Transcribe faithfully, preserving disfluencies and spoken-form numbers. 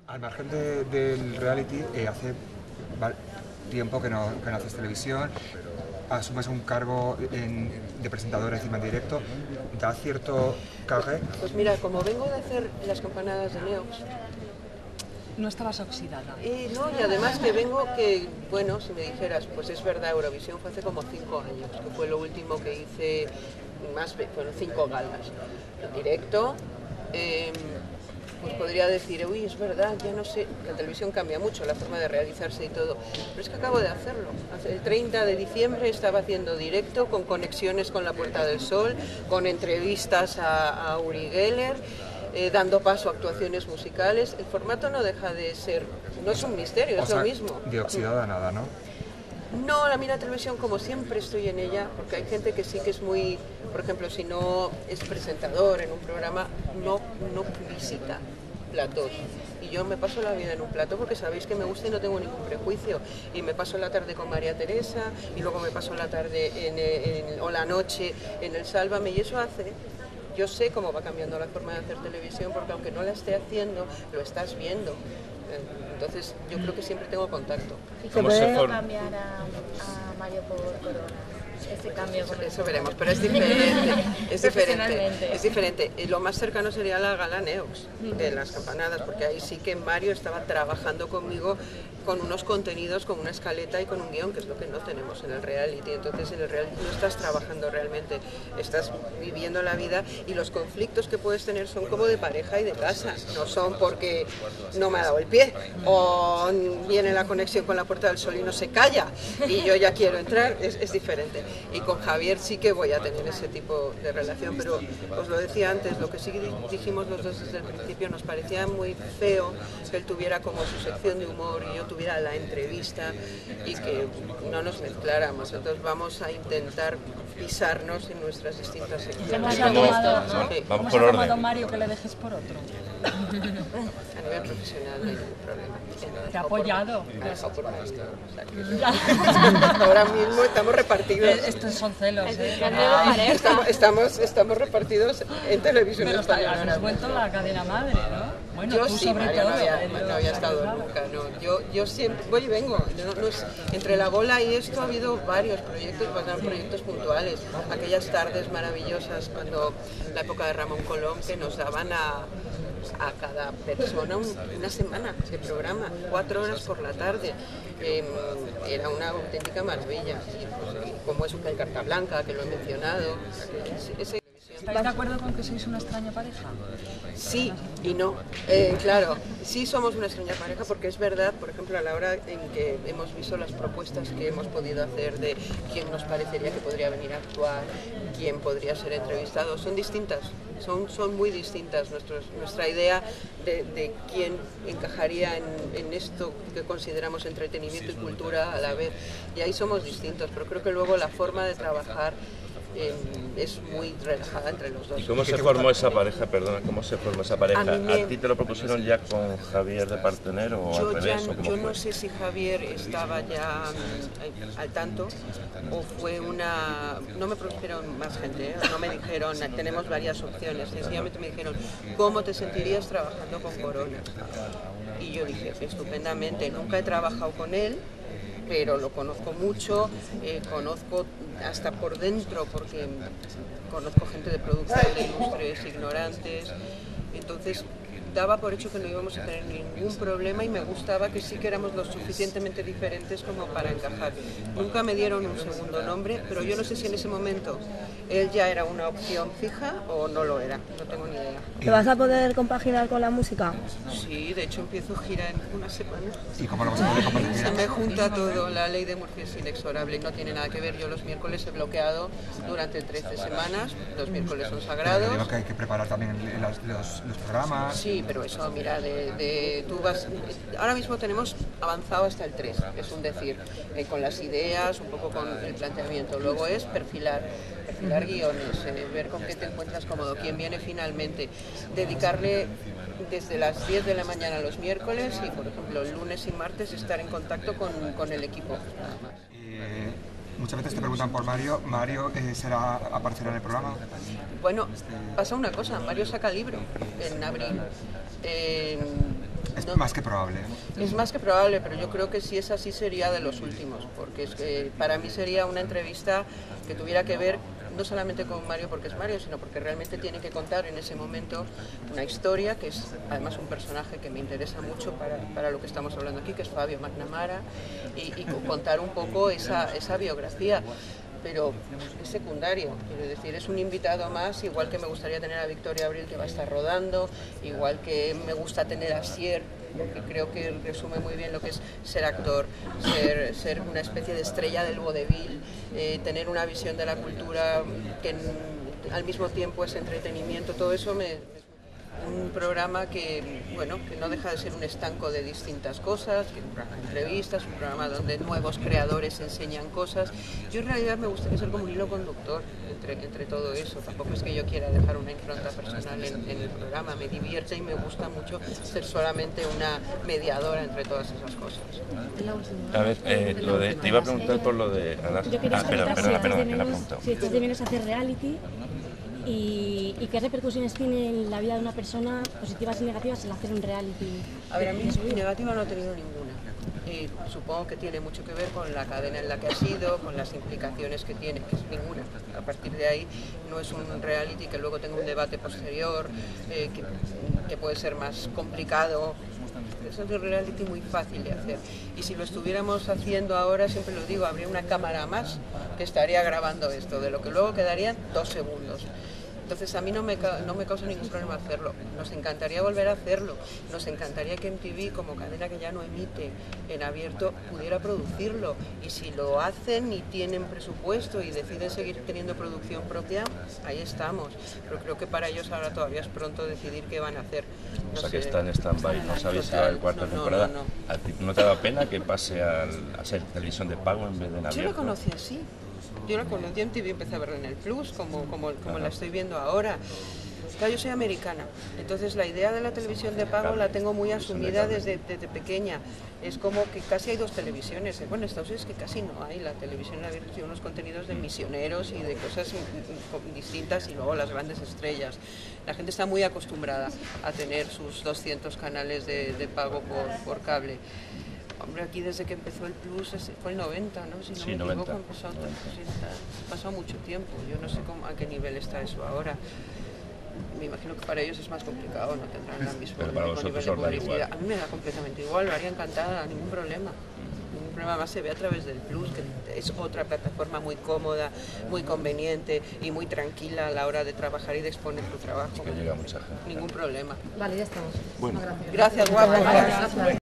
Al margen de, del reality, eh, hace tiempo que no, que no haces televisión, asumes un cargo en, de presentadora encima en directo, ¿da cierto cague? Pues mira, como vengo de hacer las campanadas de Neox, no estabas oxidada. Y no, y además que vengo que, bueno, si me dijeras, pues es verdad, Eurovisión fue hace como cinco años, que fue lo último que hice, más, fueron cinco galas en directo. Eh, pues podría decir, uy, es verdad, ya no sé, la televisión cambia mucho, la forma de realizarse y todo, pero es que acabo de hacerlo. El treinta de diciembre estaba haciendo directo con conexiones con la Puerta del Sol, con entrevistas a, a Uri Geller, eh, dando paso a actuaciones musicales. El formato no deja de ser, no es un misterio, o es sea, lo mismo. De oxidada nada, ¿no? No, la mira televisión, como siempre estoy en ella, porque hay gente que sí que es muy, por ejemplo, si no es presentador en un programa, no, no visita platos. Y yo me paso la vida en un plato porque sabéis que me gusta y no tengo ningún prejuicio. Y me paso la tarde con María Teresa, y luego me paso la tarde en, en, o la noche en el Sálvame, y eso hace... Yo sé cómo va cambiando la forma de hacer televisión, porque aunque no la esté haciendo, lo estás viendo. Entonces yo creo que siempre tengo contacto. ¿Y cómo se puede cambiar a, a Mario por Corona? Ese cambio eso, eso veremos, pero es diferente, es diferente, es diferente. Y lo más cercano sería la gala Neox de las campanadas, porque ahí sí que Mario estaba trabajando conmigo con unos contenidos, con una escaleta y con un guión, que es lo que no tenemos en el reality. Entonces en el reality no estás trabajando realmente, estás viviendo la vida, y los conflictos que puedes tener son como de pareja y de casa, no son porque no me ha dado el pie o viene la conexión con la Puerta del Sol y no se calla y yo ya quiero entrar, es, es diferente. Y con Javier sí que voy a tener ese tipo de relación, pero os lo decía antes, lo que sí dijimos los dos desde el principio, nos parecía muy feo que él tuviera como su sección de humor y yo tuviera la entrevista y que no nos mezcláramos. Entonces vamos a intentar pisarnos en nuestras distintas secciones. ¿Cómo se ha tomado, sí. ¿Cómo se ha tomado Mario que le dejes por otro? A nivel profesional no hay ningún problema. ¿Te ha apoyado? Me ha dejado por maestro. O sea, que ahora mismo estamos repartidos. Estos son celos, ¿eh? Estamos, estamos, estamos repartidos en televisión Pero española. has vuelto la cadena madre, ¿no? Bueno, yo tú sí, sobre Mario, todo. no había, no había estado nunca, no. Yo, yo siempre, voy y vengo. No, no es, entre la bola y esto ha habido varios proyectos, pasaron proyectos puntuales. Aquellas tardes maravillosas cuando la época de Ramón Colom, que nos daban a, a cada persona un, una semana de programa, cuatro horas por la tarde. Eh, era una auténtica maravilla. Y, pues, como es el Carta Blanca, que lo he mencionado. Ese, ¿Estáis de acuerdo con que sois una extraña pareja? Sí y no. Eh, claro, sí somos una extraña pareja porque es verdad, por ejemplo, a la hora en que hemos visto las propuestas que hemos podido hacer de quién nos parecería que podría venir a actuar, quién podría ser entrevistado, son distintas, son, son muy distintas. Nuestros, nuestra idea de, de quién encajaría en, en esto que consideramos entretenimiento y cultura a la vez, y ahí somos distintos, pero creo que luego la forma de trabajar Eh, es muy relajada entre los dos. ¿Y cómo se formó esa pareja? Perdona, ¿cómo se formó esa pareja? ¿A, me... ¿A ti te lo propusieron ya con Javier de Partenero o yo al revés? Ya, ¿o cómo yo fue? no sé si Javier estaba ya al tanto o fue una... No me propusieron más gente, ¿eh? No me dijeron, tenemos varias opciones, sencillamente me dijeron, ¿cómo te sentirías trabajando con Corona? Y yo dije, estupendamente, nunca he trabajado con él, pero lo conozco mucho, eh, conozco hasta por dentro, porque conozco gente de producción de Ilustres Ignorantes, entonces daba por hecho que no íbamos a tener ningún problema y me gustaba que sí que éramos lo suficientemente diferentes como para encajar. Nunca me dieron un segundo nombre, pero yo no sé si en ese momento él ya era una opción fija o no lo era, no tengo ni idea. ¿Te vas a poder compaginar con la música? Sí, de hecho empiezo gira en una semana. ¿Y cómo lo vas a poder compaginar? Se me junta todo, la ley de Murphy es inexorable, no tiene nada que ver. Yo los miércoles he bloqueado durante trece semanas, los miércoles son sagrados. Pero digo que hay que preparar también los, los, los programas. Sí, pero eso, mira, de, de, tú vas... Ahora mismo tenemos avanzado hasta el tres, es un decir, eh, con las ideas, un poco con el planteamiento. Luego es perfilar, perfilar guiones, eh, ver con qué te encuentras cómodo, quién viene finalmente, dedicarle desde las diez de la mañana los miércoles y, por ejemplo, lunes y martes estar en contacto con, con el equipo, nada más. Eh, muchas veces te preguntan por Mario, ¿Mario eh, será, aparecerá en el programa? Bueno, pasa una cosa, Mario saca libro en abril. Eh, No. Más que probable. Es más que probable, pero yo creo que si es así sería de los últimos, porque es que para mí sería una entrevista que tuviera que ver no solamente con Mario porque es Mario, sino porque realmente tiene que contar en ese momento una historia, que es además un personaje que me interesa mucho para, para lo que estamos hablando aquí, que es Fabio McNamara, y, y contar un poco esa, esa biografía. Pero es secundario, quiero decir, es un invitado más, igual que me gustaría tener a Victoria Abril, que va a estar rodando, igual que me gusta tener a Sier, porque creo que resume muy bien lo que es ser actor, ser, ser una especie de estrella del vodevil, eh, tener una visión de la cultura que en, al mismo tiempo es entretenimiento, todo eso me... Un programa que, bueno, que no deja de ser un estanco de distintas cosas, que un programa de entrevistas, un programa donde nuevos creadores enseñan cosas. Yo en realidad me gustaría ser como un hilo conductor entre, entre todo eso. Tampoco es que yo quiera dejar una impronta personal en, en el programa. Me divierte y me gusta mucho ser solamente una mediadora entre todas esas cosas. A ver, eh, lo de, te iba a preguntar por lo de... Ana, Yo quería ah, perdón, preguntar perdona, si perdona, que la apunto. si echas de menos hacer reality y, y qué repercusiones tiene en la vida de una persona, positivas y negativas, el hacer un reality. A ver, a mí negativa no he tenido ninguna. Y supongo que tiene mucho que ver con la cadena en la que ha sido, con las implicaciones que tiene, que es ninguna. A partir de ahí no es un reality que luego tenga un debate posterior, eh, que, que puede ser más complicado. Es un reality muy fácil de hacer. Y si lo estuviéramos haciendo ahora, siempre lo digo, habría una cámara más que estaría grabando esto, de lo que luego quedarían dos segundos. Entonces a mí no me, no me causa ningún problema hacerlo. Nos encantaría volver a hacerlo. Nos encantaría que M T V, como cadena que ya no emite en abierto, pudiera producirlo. Y si lo hacen y tienen presupuesto y deciden seguir teniendo producción propia, ahí estamos. Pero creo que para ellos ahora todavía es pronto decidir qué van a hacer. No o sea sé. que está en stand-by, no sabéis si va a haber cuarta no, no, temporada. no, no. ¿A ti no te da pena que pase al, a ser televisión de pago en vez de en abierto? Yo lo conocí así. Yo la conocí en T V, empecé a verla en el Plus, como, como, como la estoy viendo ahora. Claro, yo soy americana, entonces la idea de la televisión de pago la tengo muy asumida desde, desde pequeña. Es como que casi hay dos televisiones. Bueno, en Estados Unidos es que casi no hay. La televisión en abierto tiene unos contenidos de misioneros y de cosas distintas, y luego las grandes estrellas. La gente está muy acostumbrada a tener sus doscientos canales de, de pago por, por cable. Hombre, aquí desde que empezó el Plus fue el noventa, ¿no? Si no sí, me noventa. equivoco, empezó, sí, ha pasado mucho tiempo. Yo no sé cómo, a qué nivel está eso ahora. Me imagino que para ellos es más complicado, no tendrán el mismo, Pero para el mismo nivel vosotros de os da publicidad. igual. A mí me da completamente igual, lo haría encantada, ningún problema. Ningún problema, más se ve a través del Plus, que es otra plataforma muy cómoda, muy conveniente y muy tranquila a la hora de trabajar y de exponer tu trabajo. Que llega mucha gente. Ningún problema. Vale, ya estamos. Bueno. Gracias, guapo.